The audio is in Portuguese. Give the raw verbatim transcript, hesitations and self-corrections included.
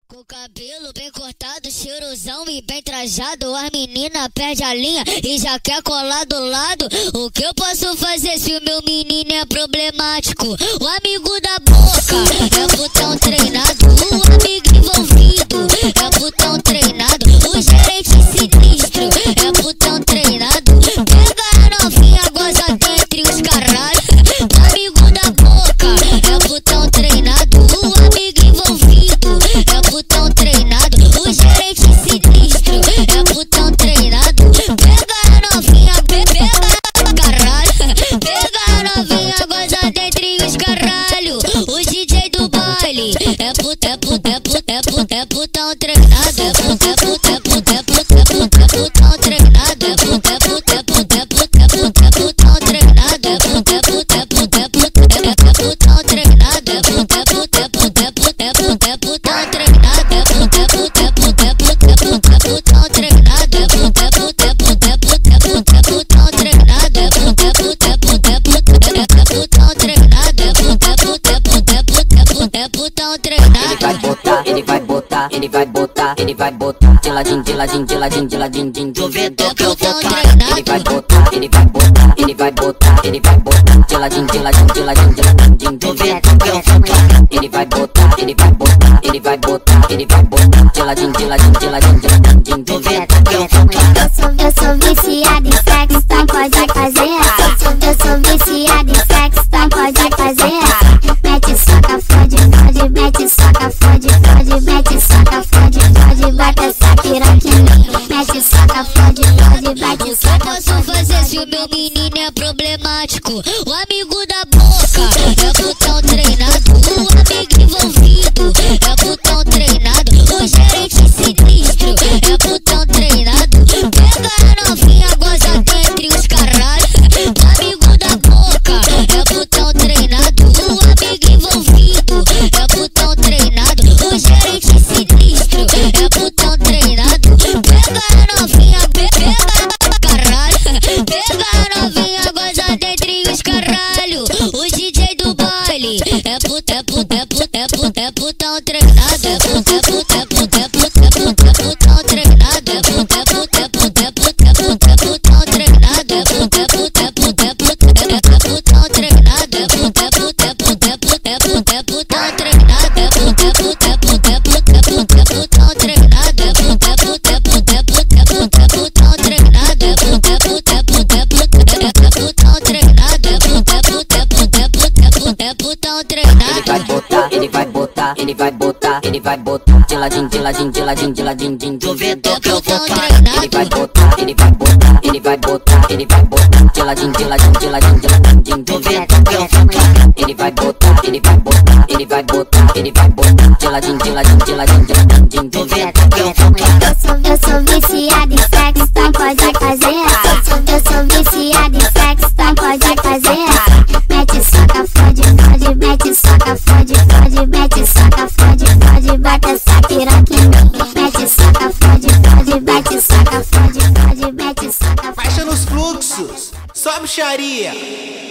Com o cabelo bem cortado, cheirosão e bem trajado, as meninas perdem a linha e já quer colar do lado. O que eu posso fazer se o meu menino é problemático? O amigo da boca é putão treinado, o amigo envolvido é putão treinado, o gerente sinistro é putão treinado. Pega a novinha, goza dentre os caralho. O amigo da boca é putão treinado, o amigo envolvido é putão treinado, o gerente sinistro é putão treinado. Pega a novinha, pega caralho, pega a novinha, goza dentre os caralho. O D J do baile é puta, é puta, é puta, é puta, é putão treinado, é puta, é puta, é puta, é puta, é puta, é putão treinado, é puta, é puta, é puta, é puta, é puta, é putão treinado, é puta, é puta, é puta, é puta, é putão treinado, é puta, é puta, é puta, é puta, é puta, é putão treinado, é puta, é puta, é puta, é puta, é puta, é putão treinado, é puta, é puta, é puta, é puta, é puta, é putão treinado, é puta, é puta, é puta, é puta, é putão treinado, é puta, é puta, é puta, é puta, é puta, é putão treinado. Ele vai botar, ele vai botar, ele vai botar, ele vai botar, de ladinho, de ladinho, de ladinho, de ladinho, de duvidou que eu vou parar. Ele vai botar, ele vai botar, ele vai botar, ele vai botar, de ladinho, de ladinho, de ladinho, de ladinho, duvidou que eu vou parar. Ele vai botar, ele vai botar, ele vai botar, ele vai botar, de ladinho, de ladinho, de ladinho, de ladinho, duvidou que eu vou parar. Eu sou viciada em sexo, então pode fazer essa. Eu sou viciada em sexo, então pode fazer essa. Mete soca, fode, fode, mete soca, fode, fode, mete soca, fode, fode, bate essa piroca em mim. Mete soca, fode, fode, bate soca. O que eu posso fazer se o meu menino é problemático? O amigo da boca é putão treinado, o amigo envolvido é putão treinado, o gerente sinistro é putão treinado. Pega a novinha, goza dentre os caralho. O amigo da boca é putão treinado, o amigo envolvido é putão treinado, o gerente sinistro é putão treinado. Pega a novinha, pega caralho, pega a novinha, goza dentre os caralho. O D J do baile é puta, é puta, é puta, é puta, é putão treinado, é puta, é puta, é puta, é puta, é puta, é putão treinado, é puta, é puta, é puta, é puta, é puta, é putão treinado, é puta, é puta, é puta, é puta, é putão treinado, é puta, é puta, é puta, é puta, é puta, é putão treinado, é puta, é puta, é puta, é puta, é puta, é putão treinado, é puta, é puta, é puta, é puta, é puta, é putão treinado, é puta, é puta, é puta, é puta, é putão treinado, é puta, é puta, é puta, é puta, é puta, é putão treinado. Ele vai botar, ele vai botar, ele vai botar, ele vai botar, de ladinho, de ladinho, de ladinho, de ladinho, de duvidou que eu vou parar. Ele vai botar, ele vai botar, ele vai botar, ele vai botar, de ladinho, de ladinho, de ladinho, de ladinho, duvidou que eu vou parar. Ele vai botar, ele vai botar, ele vai botar, ele vai botar, de ladinho, de ladinho, de ladinho, de ladinho, duvidou que eu vou parar. Eu sou viciada em sexo, então pode fazer essa. Eu sou viciada em sexo, então pode fazer essa. Mete soca, fode, fode, mete soca, fode, fode, mete soca, fode, fode, bate essa piroca em mim. Mete soca, fode, fode, mete soca, fode, fode, mete soca. Baixa nos fluxos, só bicharia.